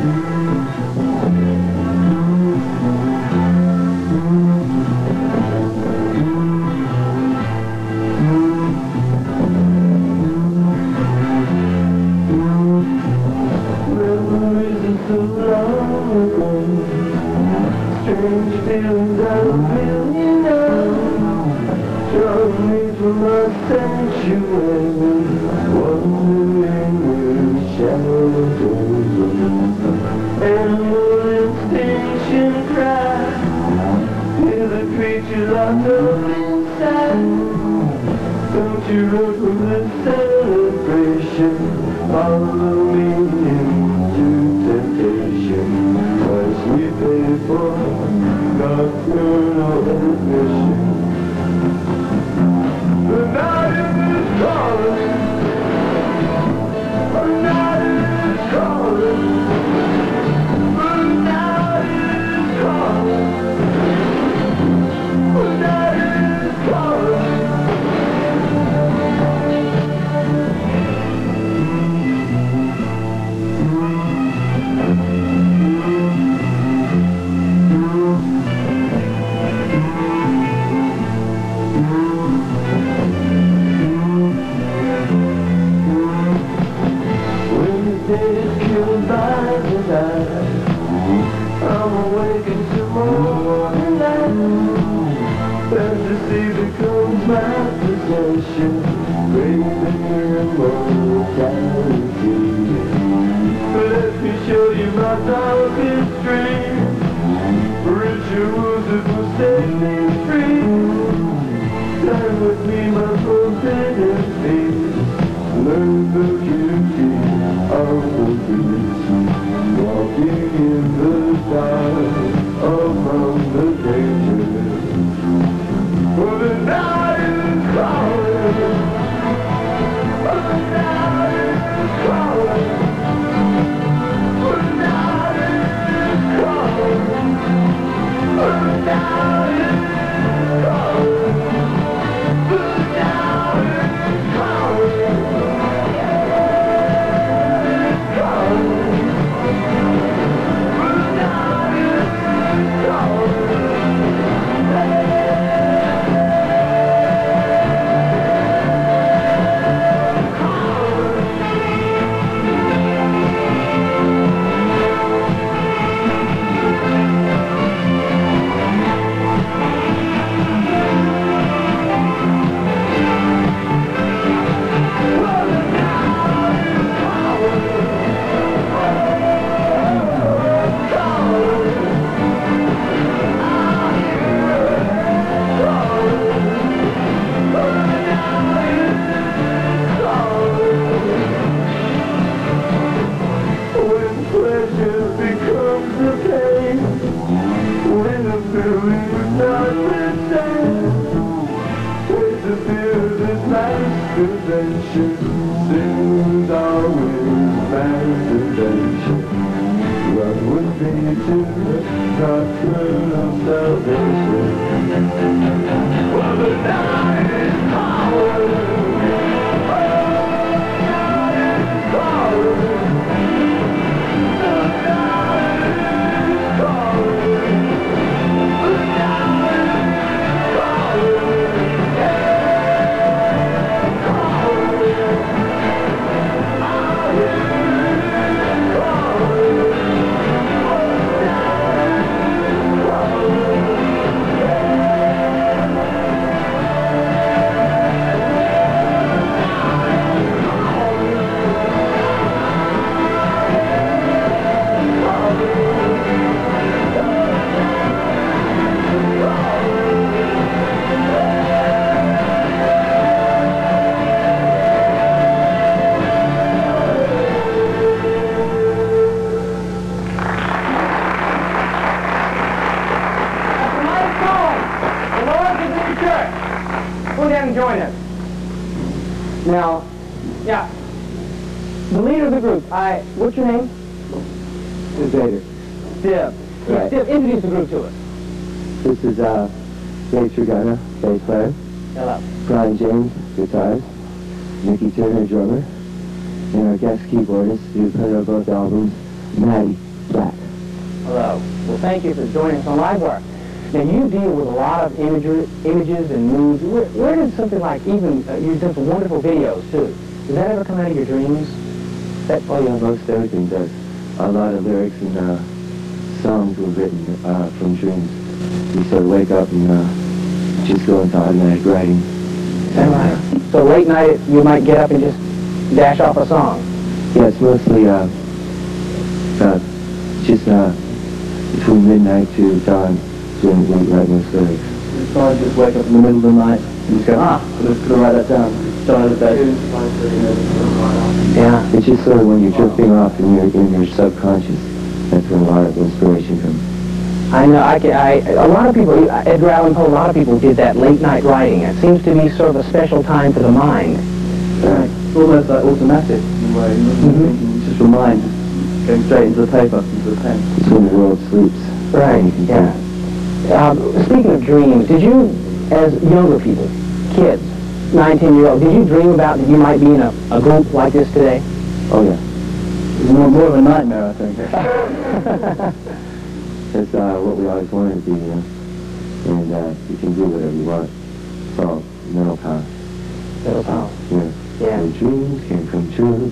Strange feelings I feel, you know, drove me from my sanctuary, wandering where shadows over. Animal extinction cry, hear the creature locked up inside. Don't you run from the celebration, follow me into temptation. Price we pay for nocturnal admission. The night is calling, the night is calling, the night is calling, the night is calling. Killed by the night, I'm awakened to morning light. Fantasy becomes my possession, craving immortality. Let me show you my darkest dream, rituals that will set me free. Stand with me, my forbidden feet, learn the beauty of the beast, walking in the dark among the dangers. For the night is calling, for the night is calling, for the night is calling, for the night is calling, for the night is calling. Sins are with masturbation. Run with me to the doctrine of salvation. Well, the night is calling, the night is calling, the night is calling, the night is calling. Join us. Now, yeah, the leader of the group, what's your name? Vader. Steve. Right. Steve, introduce the group to us. This is Dave Trigana, bass player. Hello. Brian James, guitars. Mickey Turner, drummer. And our guest keyboardist, who played on both albums, Maddie. Black. Hello. Well, thank you for joining us on Livewire. Now, you deal with a lot of images and moods. Where did something like even, you've done some wonderful videos, too. Does that ever come out of your dreams? Oh yeah, most everything does. A lot of lyrics and songs were written from dreams. You sort of wake up and just go into automatic writing. Is that right? So late night, you might get up and just dash off a song? Yeah, it's mostly just between midnight to dawn when we write most lyrics. So I just wake up in the middle of the night and just go, could I write that down? Start of the bed. Yeah. It's just sort of when you're drifting off and you're in your subconscious, that's when a lot of inspiration comes. I know, a lot of people, Edgar Allan Poe, a lot of people did that late night writing. It seems to be sort of a special time for the mind. Right. It's almost like automatic in a way. It's just your mind going straight into the paper, into the pen. It's when the world sleeps. Right, yeah. Speaking of dreams, did you, as younger people, kids, 9, 10-year-olds, did you dream about that you might be in a group like this today? Oh yeah. It's more of a nightmare, I think. That's what we always wanted to be, you know. And you can do whatever you want. It's all mental power. Mental power. Yeah. Yeah. The dreams can come true.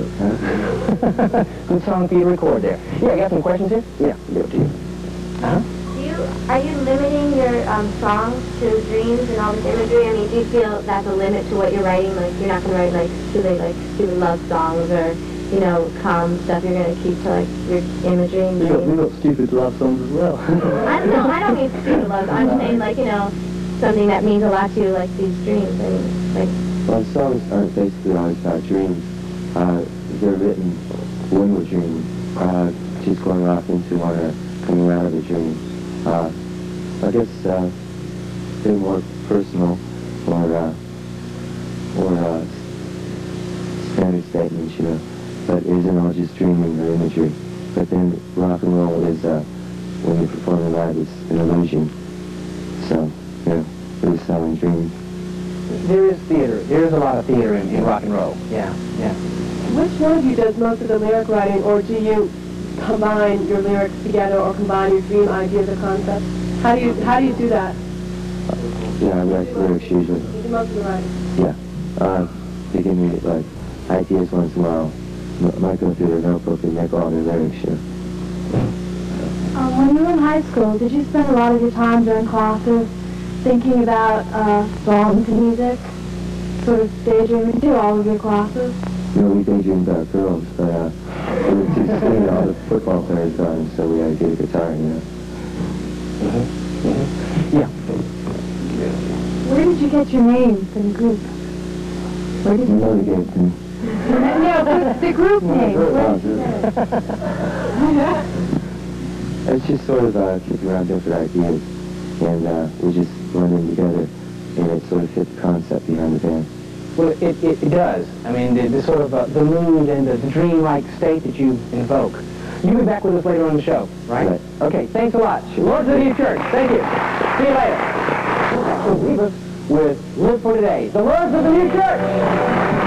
Good song for you to record there. Yeah, you got some questions here? Yeah, give it to you. Uh-huh. Are you limiting your songs to dreams and all this imagery? I mean, do you feel that's a limit to what you're writing? Like, you're not going to write, like, stupid love songs or, you know, calm stuff. You're going to keep to, like, your imagery and We've dreams? got stupid love songs as well. I don't mean stupid love. I'm saying, like, you know, something that means a lot to you, like these dreams. I mean, like... Well, songs aren't basically always about dreams. They're written when we're dreaming, just going off into or coming out of a dream. I guess they're more personal or standard statements, you know. But it isn't all just dreaming or imagery. But then rock and roll is when you're performing live, it's an illusion. So, you know, we're selling dreams. There is theater. There is a lot of theater in rock and roll. Yeah, yeah. Which one of you does most of the lyric writing, or do you combine your lyrics together or combine your dream ideas or concepts? How do you do that? Yeah, I write lyrics usually. You do most of the writing. Yeah. They give me, like, ideas once in a while. I might go through their notebook and make all their lyrics, you know. When you were in high school, did you spend a lot of your time during classes thinking about songs and music? Sort of daydreaming through all of your classes? You know, we daydreamed about girls, but we were too skinny, all the football players got them, so we had to get a guitar, you know. Yeah. Where did you get your name for the group? Where did You you know, they gave it to me. No, the group name. Where did you get it? It's just sort of kicking around different ideas, and we just blended together, and it sort of fit the concept behind the band. Well, it does. I mean, the sort of the mood and the dream-like state that you invoke. You'll be back with us later on the show, right? Right. Okay, thanks a lot. Lords of the New Church, thank you. See you later. So leave us with Live for Today, the Lords of the New Church.